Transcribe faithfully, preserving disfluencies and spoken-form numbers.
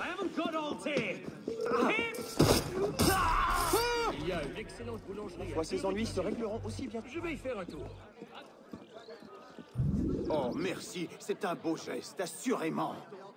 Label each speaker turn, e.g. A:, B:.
A: haven't got all day.
B: Il y a une excellente boulangerie.
C: Fois ces ennuis se régleront aussi bien.
B: Je vais y faire un tour.
D: Oh, merci. C'est un beau geste, assurément.